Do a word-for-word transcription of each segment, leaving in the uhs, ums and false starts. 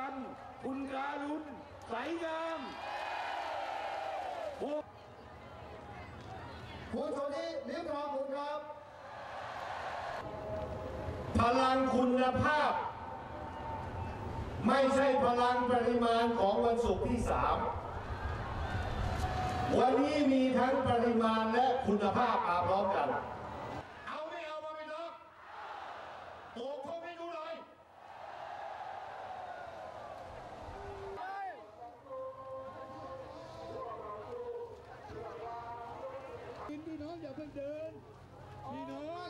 รคุณการุณใสงามคุณโชติลิ้มทองคุณครับพลังคุณภาพไม่ใช่พลังปริมาณของวันศุกร์ที่สามวันนี้มีทั้งปริมาณและคุณภาพมาพร้อมกันเอาไม่เอามาไม่เลิกโอ้เขาไม่ดูเลยพี่น้องอย่าเพิ่งเดินพี่น้อง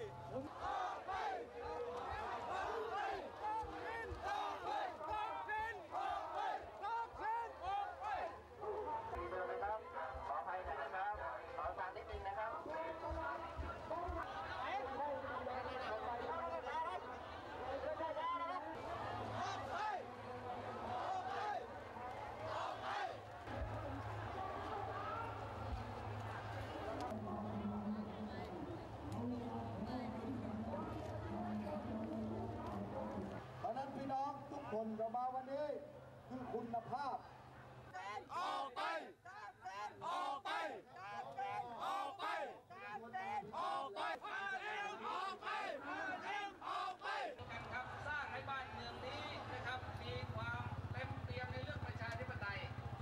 พี่น้องทุกคนเรามาวันนี้คือคุณภาพออกไปออกไปออกไปออกไปพาเอ็มออกไปพาเอ็มออกไปกันครับสร้างให้บ้านเมืองนี้นะครับมีความเต็มเปี่ยมในเรื่องประชาธิปไตย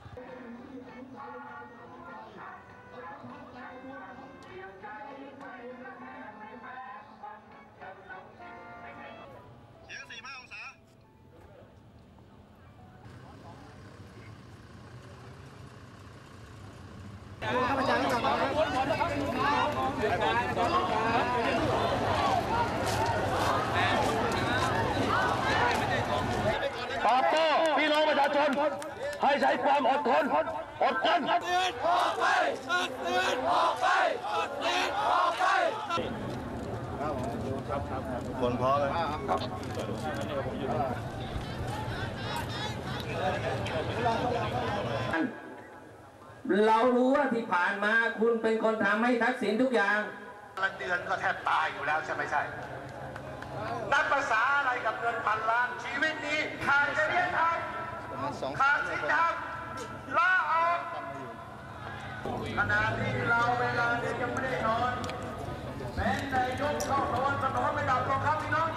เฉียงสี่ห้าองศาข้าพเจ้าที่กลับมาครับตอบโต้พี่น้องประชาชนให้ใช้ความอดทนอดทนออกไปออกไปออกไปคนพอเลยครับเรารู้ว่าที่ผ่านมาคุณเป็นคนทำให้ทักษิณทุกอย่างละเดือนก็แทบตายอยู่แล้วใช่ไหมใช่นับภาษาอะไรกับเงินพันล้านชีวิตนี้ขาดจริยธรรมขาดศีลธรรมลาออกขณะที่เราเวลาเด็กยังไม่ได้นอนแม้นายกเข้านอนก็นอนไม่หลับหรอกครับพี่น้อง